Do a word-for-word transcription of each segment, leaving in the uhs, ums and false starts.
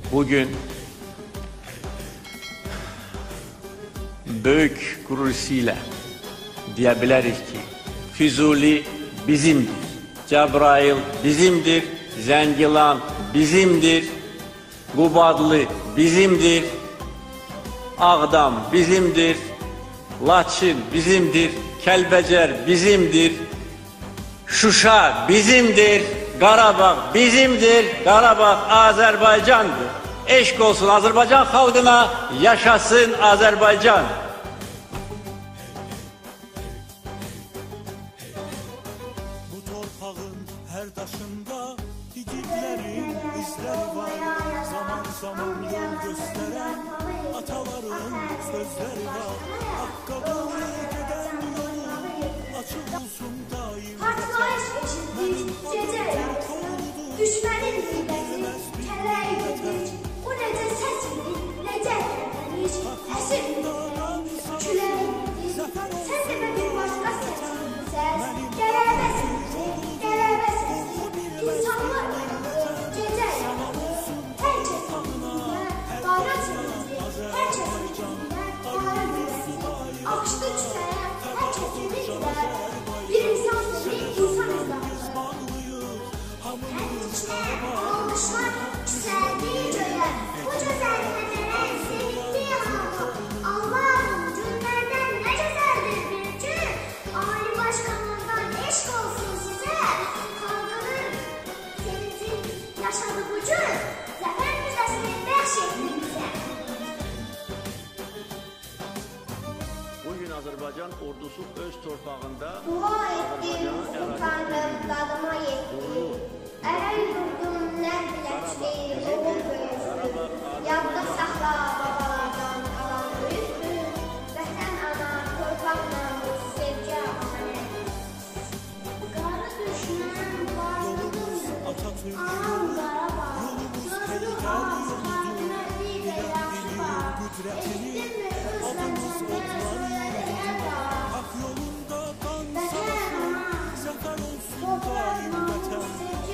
bugün büyük gururuyla diyebiliriz ki Füzuli bizimdir, Cəbrayıl bizimdir, Zəngilan bizimdir, Qubadlı bizimdir, Ağdam bizimdir, Laçın bizimdir, Kəlbəcər bizimdir, Şuşa bizimdir, Qarabağ bizimdir, Qarabağ Azərbaycandır. Eşq olsun Azərbaycan xalqına, yaşasın Azərbaycan. Bu torpağın hər daşında igidlərin izləri var. Zaman zaman yol göstərən ataların sözləri var. Haqqa doğru gedən yolun açıq olsun daim. Partlayış eşitdik, gecə yarısı, düşmənin hiyləsi, kələk yedik. O necə səs idi, necə tərləmiş, əsir idi, küləy idi. Sən demə bir başqa səsin səs, qələbə səsi, qələbə səsi. İnsanlar yandı, gecə yandı, hər kəsin dilində qara çevirdi, hər kəsin dilində qara güləsi. Axışdı küləyə, hər kəsin dilində bir insan sevib, insan izləmişdi. Hər içdə almışlar güzəlliyi göyə, bu gözəlliklərə sevindi hamı. Allah'ım günlərdən nə gözəldir bir gün, Ali Başkanından eşq olsun sizə. Xalqının sevincin yaşadı bu gün, zəfər müjdəsini bəxş etdi bizə. Bugün Azərbaycan ordusu öz torpağında Dua etdim, sultanım dadıma yetdi. Ərə yurdum nər biləcdir, oğul böyüsün. Yadda saxla babalardan qalan böyüsün. Vətən ana, torpaq namus, sevgi əmanət. Qarı düşmən varlıdır, anam Qarabağ. Gözlü ağac xatimə bir də yaxşı var. Eşitdinmi özləncəndə söylədi hər dağ. Vətən ana, torpaq namus, sevgi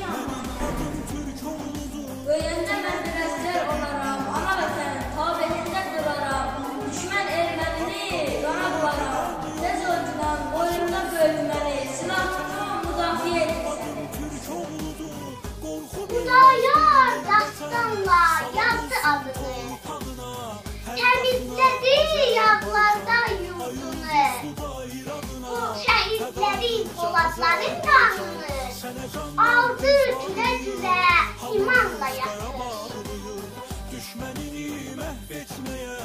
Böyüyəndə mən bir əsgər olaram, ana vətən tabelində duraram. Düşmən ermənini qana bularam. Tez ölçüdən boynumda bölünməni, silah tutum müdafiə edilsin. Xudayar dastanla yazdı adını, təmizlədi yağlarda yurdunu. Bu şəhidlərin, polatların qanını aldı gülə-gülə imanla yatır. Düşmənini məhv etməyə